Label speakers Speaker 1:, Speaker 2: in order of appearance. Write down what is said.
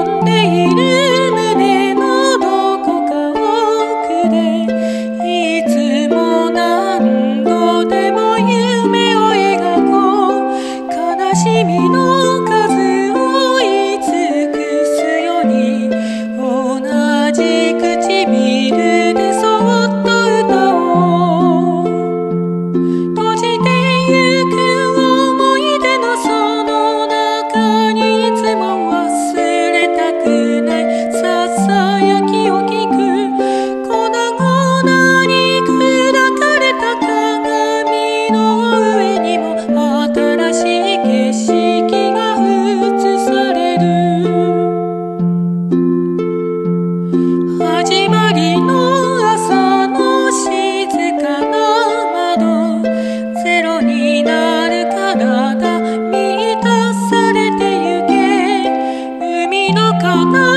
Speaker 1: んでいる胸のどこか奥でいつも何度でも夢を描こう。悲しみの数を言い尽くすように同じ唇でそっと歌おう。閉じてゆく思い出のその中にいつも忘れたくないささやきを聞く。粉々に砕かれた鏡の上にも新しい景色が映される。始まりの朝の静かな窓、ゼロになる体満たされてゆけ。海の彼